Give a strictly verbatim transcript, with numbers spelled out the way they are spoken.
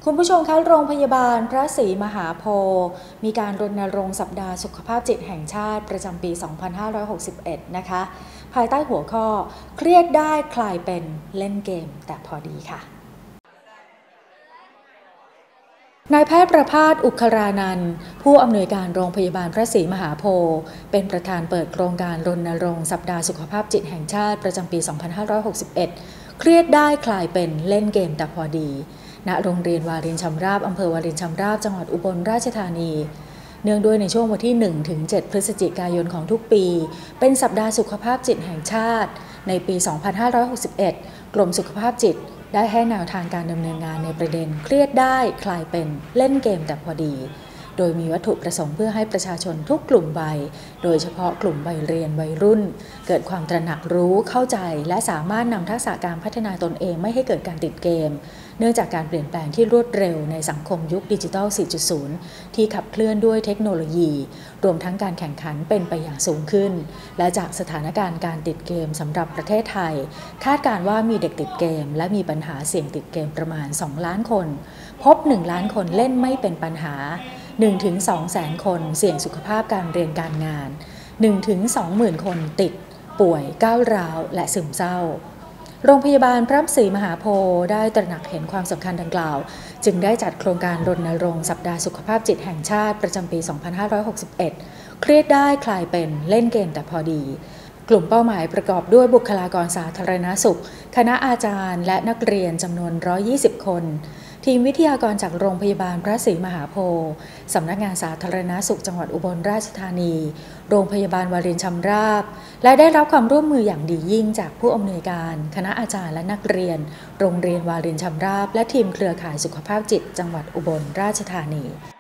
คุณผู้ชมคะโรงพยาบาลพระศรีมหาโพธิ์มีการรณรงค์สัปดาห์สุขภาพจิตแห่งชาติประจำปี สองพันห้าร้อยหกสิบเอ็ด นะคะภายใต้หัวข้อเครียดได้คลายเป็นเล่นเกมแต่พอดีค่ะนายแพทย์ประภาส อุคคารานันท์ผู้อำนวยการโรงพยาบาลพระศรีมหาโพธิ์เป็นประธานเปิดโครงการรณรงค์สัปดาห์สุขภาพจิตแห่งชาติประจำปี สองพันห้าร้อยหกสิบเอ็ด เครียดได้คลายเป็นเล่นเกมแต่พอดีณโรงเรียนวารินชำราบอำเภอวารินชำราบจังหวัดอุบลราชธานีเนื่องด้วยในช่วงวันที่ หนึ่งถึงเจ็ด พฤศจิกายนของทุกปีเป็นสัปดาห์สุขภาพจิตแห่งชาติในปี สองพันห้าร้อยหกสิบเอ็ด กรมสุขภาพจิตได้ให้แนวทางการดำเนินงานในประเด็นเครียดได้คลายเป็นเล่นเกมแต่พอดีโดยมีวัตถุประสงค์เพื่อให้ประชาชนทุกกลุ่มวัยโดยเฉพาะกลุ่มวัยเรียนวัยรุ่นเกิดความตระหนักรู้เข้าใจและสามารถนำทักษะการพัฒนาตนเองไม่ให้เกิดการติดเกมเนื่องจากการเปลี่ยนแปลงที่รวดเร็วในสังคมยุคดิจิทัล สี่จุดศูนย์ ที่ขับเคลื่อนด้วยเทคโนโลยีรวมทั้งการแข่งขันเป็นไปอย่างสูงขึ้นและจากสถานการณ์การติดเกมสำหรับประเทศไทยคาดการณ์ว่ามีเด็กติดเกมและมีปัญหาเสี่ยงติดเกมประมาณสองล้านคนพบหนึ่งล้านคนเล่นไม่เป็นปัญหาหนึ่งถึงสอง แสนคนเสี่ยงสุขภาพการเรียนการงาน หนึ่งถึงสอง หมื่นคนติดป่วยก้าวร้าวและซึมเศร้าโรงพยาบาลพระศรีมหาโพธิ์ได้ตระหนักเห็นความสำคัญดังกล่าวจึงได้จัดโครงการรณรงค์สัปดาห์สุขภาพจิตแห่งชาติประจำปี สองพันห้าร้อยหกสิบเอ็ด เครียดได้คลายเป็นเล่นเกมแต่พอดีกลุ่มเป้าหมายประกอบด้วยบุคลากรสาธารณสุขคณะอาจารย์และนักเรียนจำนวนหนึ่งร้อยยี่สิบคนทีมวิทยากรจากโรงพยาบาลพระศรีมหาโพธิ์สำนักงานสาธารณสุขจังหวัดอุบลราชธานีโรงพยาบาลวารินชำราบและได้รับความร่วมมืออย่างดียิ่งจากผู้อำนวยการคณะอาจารย์และนักเรียนโรงเรียนวารินชำราบและทีมเครือข่ายสุขภาพจิตจังหวัดอุบลราชธานี